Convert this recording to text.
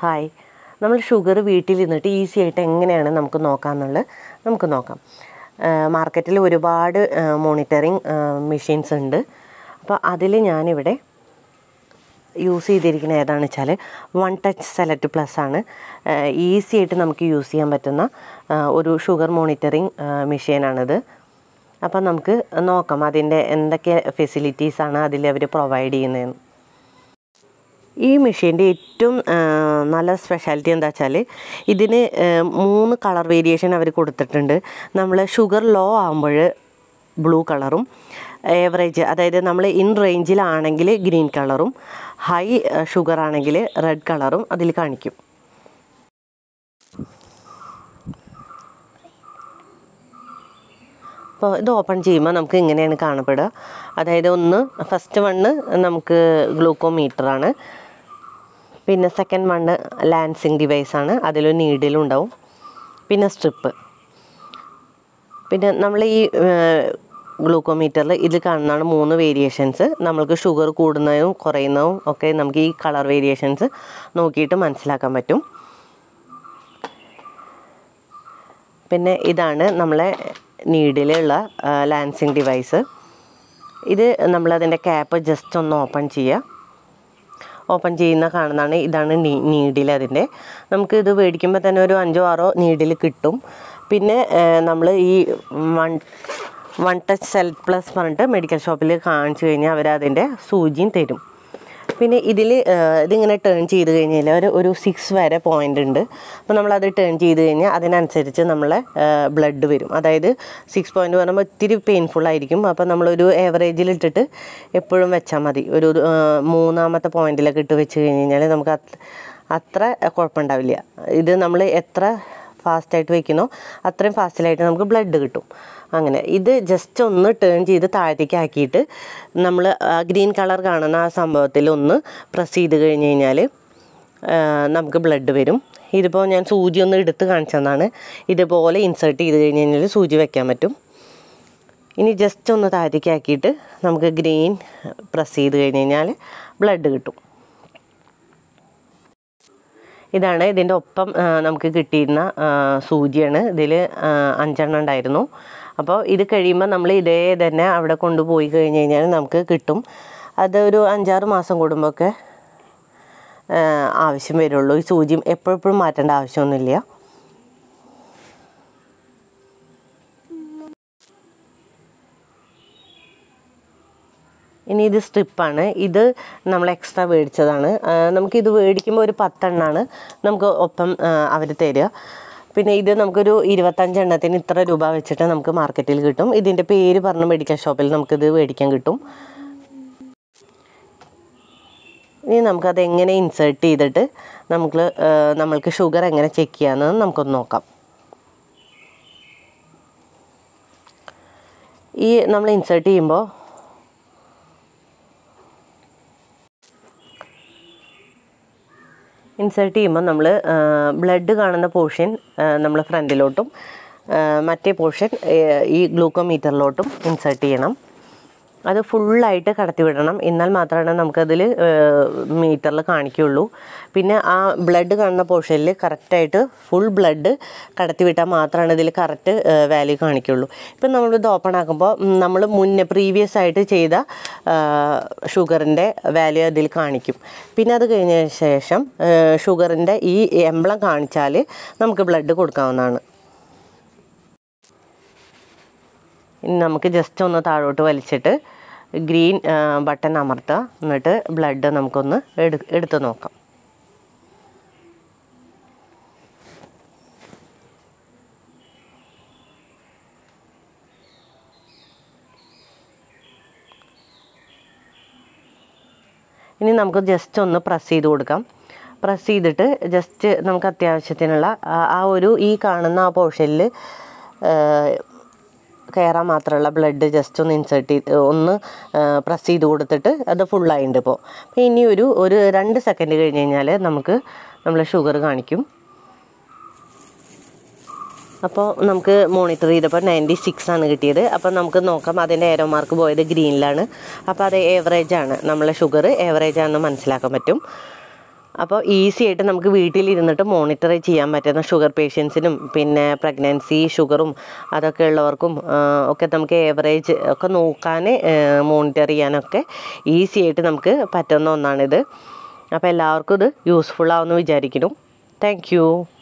Hi, നമ്മൾ sugar വീട്ടിലിരുന്നിട്ട് easy ആയിട്ട് എങ്ങനെയാണ് നമുക്ക് നോക്കാം. മാർക്കറ്റിൽ ഒരുപാട് മോണിറ്ററിങ് മെഷീൻസ് ഉണ്ട്. അപ്പോൾ അതിൽ ഞാനിവിടെ യൂസ് ചെയ്തിരിക്കുന്ന ഏതാണെന്ന് വെച്ചാൽ വൺ ടച്ച് സെലക്ട് പ്ലസ് ആണ്. ഈസി ആയിട്ട് നമുക്ക് യൂസ് ചെയ്യാൻ പറ്റുന്ന ഒരു ഷുഗർ മോണിറ്ററിങ് മെഷീനാണിത്. അപ്പം നമുക്ക് നോക്കാം അതിൻ്റെ എന്തൊക്കെ ഫെസിലിറ്റീസാണ് അതിൽ അവർ പ്രൊവൈഡ് ചെയ്യുന്നതെന്ന്. ഈ മെഷീൻ്റെ ഏറ്റവും നല്ല സ്പെഷ്യാലിറ്റി എന്താ വെച്ചാൽ ഇതിന് 3 കളർ വേരിയേഷൻ അവർ കൊടുത്തിട്ടുണ്ട്. നമ്മൾ ഷുഗർ ലോ ആകുമ്പോൾ ബ്ലൂ കളറും, ഏവറേജ് അതായത് നമ്മൾ ഇൻ റേഞ്ചിലാണെങ്കിൽ ഗ്രീൻ കളറും, ഹൈ ഷുഗർ ആണെങ്കിൽ റെഡ് കളറും അതിൽ കാണിക്കും. അപ്പോൾ ഇത് ഓപ്പൺ ചെയ്യുമ്പോൾ നമുക്ക് ഇങ്ങനെയാണ് കാണപ്പെടുക. അതായത് ഫസ്റ്റ് വണ്ണ് നമുക്ക് ഗ്ലൂക്കോമീറ്ററാണ്, പിന്നെ സെക്കൻഡ് വണ്ണ് ലാൻസിങ് ഡിവൈസാണ്, അതിലൊരു നീഡിലും ഉണ്ടാവും, പിന്നെ സ്ട്രിപ്പ്. പിന്നെ നമ്മൾ ഈ ഗ്ലൂക്കോമീറ്ററിൽ ഇതിൽ കാണുന്നതാണ് 3 വേരിയേഷൻസ്. നമ്മൾക്ക് ഷുഗർ കൂടുന്നതും കുറയുന്നതും ഒക്കെ നമുക്ക് ഈ കളർ വേരിയേഷൻസ് നോക്കിയിട്ട് മനസ്സിലാക്കാൻ പറ്റും. പിന്നെ ഇതാണ് നമ്മളെ നീഡിലുള്ള ലാൻസിങ് ഡിവൈസ്. ഇത് നമ്മളതിൻ്റെ ക്യാപ്പ് ജസ്റ്റ് ഒന്ന് ഓപ്പൺ ചെയ്യുന്ന കാണുന്നതാണ്. ഇതാണ് നീഡിൽ. അതിൻ്റെ നമുക്ക് ഇത് മേടിക്കുമ്പോൾ തന്നെ ഒരു 5-6 നീഡിൽ കിട്ടും. പിന്നെ നമ്മൾ ഈ വൺ ടച്ച് സെലക്ട് പ്ലസ് പറഞ്ഞിട്ട് മെഡിക്കൽ ഷോപ്പിൽ കാണിച്ചു കഴിഞ്ഞാൽ അവരതിൻ്റെ സൂചിയും തരും. പിന്നെ ഇതിങ്ങനെ ടേൺ ചെയ്ത് കഴിഞ്ഞാൽ ഒരു 6 വരെ പോയിൻ്റ് ഉണ്ട്. അപ്പോൾ നമ്മളത് ടേൺ ചെയ്ത് കഴിഞ്ഞാൽ അതിനനുസരിച്ച് നമ്മളെ ബ്ലഡ് വരും. അതായത് 6 പോയിൻ്റ് പറയുമ്പോൾ ഒത്തിരി പെയിൻഫുള്ളായിരിക്കും. അപ്പോൾ നമ്മളൊരു ഏവറേജിലിട്ടിട്ട് എപ്പോഴും വെച്ചാൽ മതി. ഒരു 3ാമത്തെ പോയിൻറ്റിലൊക്കെ ഇട്ട് വെച്ച് കഴിഞ്ഞാൽ നമുക്ക് അത്ര കുഴപ്പമുണ്ടാവില്ല. ഇത് നമ്മൾ എത്ര ഫാസ്റ്റായിട്ട് വയ്ക്കുന്നോ അത്രയും ഫാസ്റ്റിലായിട്ട് നമുക്ക് ബ്ലഡ് കിട്ടും. അങ്ങനെ ഇത് ജസ്റ്റ് ഒന്ന് ടേൺ ചെയ്ത് താഴത്തേക്ക് ആക്കിയിട്ട് നമ്മൾ ഗ്രീൻ കളർ കാണുന്ന ആ സംഭവത്തിൽ ഒന്ന് പ്രസ് ചെയ്ത് കഴിഞ്ഞ് കഴിഞ്ഞാൽ നമുക്ക് ബ്ലഡ് വരും. ഇതിപ്പോൾ ഞാൻ സൂചി ഒന്ന് എടുത്ത് കാണിച്ചതാണ്. ഇതുപോലെ ഇൻസേർട്ട് ചെയ്ത് കഴിഞ്ഞ് കഴിഞ്ഞാൽ സൂചി വയ്ക്കാൻ പറ്റും. ഇനി ജസ്റ്റ് ഒന്ന് താഴത്തേക്ക് ആക്കിയിട്ട് നമുക്ക് ഗ്രീൻ പ്രസ് ചെയ്ത് കഴിഞ്ഞ് കഴിഞ്ഞാൽ ബ്ലഡ് കിട്ടും. ഇതാണ് ഇതിൻ്റെ ഒപ്പം നമുക്ക് കിട്ടിയിരുന്ന സൂചിയാണ്. ഇതിൽ 5 എണ്ണം ഉണ്ടായിരുന്നു. അപ്പോൾ ഇത് കഴിയുമ്പോൾ നമ്മൾ ഇതേ തന്നെ അവിടെ കൊണ്ടുപോയി കഴിഞ്ഞ് കഴിഞ്ഞാൽ നമുക്ക് കിട്ടും. അതൊരു 5-6 മാസം കൂടുമ്പോഴൊക്കെ ആവശ്യം വരുള്ളൂ. ഈ സൂചി എപ്പോഴും മാറ്റേണ്ട ആവശ്യമൊന്നുമില്ല. ഇനി ഇത് സ്ട്രിപ്പാണ്. ഇത് നമ്മൾ എക്സ്ട്രാ മേടിച്ചതാണ്. നമുക്കിത് മേടിക്കുമ്പോൾ ഒരു 10 എണ്ണമാണ് നമുക്ക് ഒപ്പം അവർ തരിക. പിന്നെ ഇത് നമുക്കൊരു 25 എണ്ണത്തിന് ഇത്ര രൂപ വെച്ചിട്ട് നമുക്ക് മാർക്കറ്റിൽ കിട്ടും. ഇതിൻ്റെ പേര് പറഞ്ഞ മെഡിക്കൽ ഷോപ്പിൽ നമുക്കിത് മേടിക്കാൻ കിട്ടും. ഇനി നമുക്കത് എങ്ങനെ ഇൻസേർട്ട് ചെയ്തിട്ട് നമ്മൾക്ക് ഷുഗർ എങ്ങനെ ചെക്ക് ചെയ്യാമെന്ന് നമുക്കൊന്ന് നോക്കാം. ഈ നമ്മൾ ഇൻസേർട്ട് ചെയ്യുമ്പോൾ നമ്മൾ ബ്ലഡ് കാണുന്ന പോർഷൻ നമ്മൾ ഫ്രണ്ടിലോട്ടും മറ്റേ പോർഷൻ ഈ ഗ്ലൂക്കോമീറ്ററിലോട്ടും ഇൻസേർട്ട് ചെയ്യണം. അത് ഫുള്ളായിട്ട് കടത്തി വിടണം. എന്നാൽ മാത്രമാണ് നമുക്കതിൽ മീറ്ററിൽ കാണിക്കുകയുള്ളൂ. പിന്നെ ആ ബ്ലഡ് കാണുന്ന പോർഷനിൽ കറക്റ്റായിട്ട് ഫുൾ ബ്ലഡ് കടത്തി വിട്ടാൽ മാത്രമാണ് ഇതിൽ കറക്റ്റ് വാല്യൂ കാണിക്കുകയുള്ളൂ. ഇപ്പം നമ്മളിത് ഓപ്പൺ ആക്കുമ്പോൾ നമ്മൾ പ്രീവിയസ് ആയിട്ട് ചെയ്ത ഷുഗറിൻ്റെ വാല്യൂ അതിൽ കാണിക്കും. പിന്നെ അത് കഴിഞ്ഞ ശേഷം ഷുഗറിൻ്റെ ഈ എംബ്ലം കാണിച്ചാൽ നമുക്ക് ബ്ലഡ് കൊടുക്കാവുന്നതാണ്. ഇനി നമുക്ക് ജസ്റ്റ് ഒന്ന് താഴോട്ട് വലിച്ചിട്ട് ഗ്രീൻ ബട്ടൺ അമർത്തുക. എന്നിട്ട് ബ്ലഡ് നമുക്കൊന്ന് എടുത്ത് നോക്കാം. ഇനി നമുക്ക് ജസ്റ്റ് ഒന്ന് പ്രസ് ചെയ്ത് കൊടുക്കാം. പ്രസ് ചെയ്തിട്ട് ജസ്റ്റ് നമുക്ക് അത്യാവശ്യത്തിനുള്ള ഈ കാണുന്ന ആ പോർഷനിൽ കയറാൻ മാത്രമുള്ള ബ്ലഡ് ജസ്റ്റ് ഒന്ന് പ്രസ് ചെയ്ത് കൊടുത്തിട്ട് അത് ഫുള്ളായിട്ടുണ്ട്. ഇപ്പോൾ ഇനി ഒരു 2 സെക്കൻഡ് കഴിഞ്ഞ് കഴിഞ്ഞാൽ നമുക്ക് നമ്മളെ ഷുഗർ കാണിക്കും. അപ്പോൾ നമുക്ക് മോണിറ്റർ ചെയ്തപ്പോൾ 96 ആണ് കിട്ടിയത്. അപ്പോൾ നമുക്ക് നോക്കാം അതിൻ്റെ ഏരോ മാർക്ക് പോയത് ഗ്രീനിലാണ്. അപ്പോൾ അത് ഏവറേജാണ്, നമ്മളെ ഷുഗർ ഏവറേജാണെന്ന് മനസ്സിലാക്കാൻ പറ്റും. അപ്പോൾ ഈസി ആയിട്ട് നമുക്ക് വീട്ടിലിരുന്നിട്ട് മോണിറ്റർ ചെയ്യാൻ പറ്റുന്ന ഷുഗർ പേഷ്യൻസിനും പിന്നെ പ്രഗ്നൻസി ഷുഗറും അതൊക്കെ ഉള്ളവർക്കും ഒക്കെ നമുക്ക് ഏവറേജ് ഒക്കെ നോക്കാൻ മോണിറ്റർ ചെയ്യാനൊക്കെ ഈസി ആയിട്ട് നമുക്ക് പറ്റുന്ന ഒന്നാണിത്. അപ്പോൾ എല്ലാവർക്കും ഇത് യൂസ്ഫുൾ ആവുമെന്ന് വിചാരിക്കുന്നു. Thank U.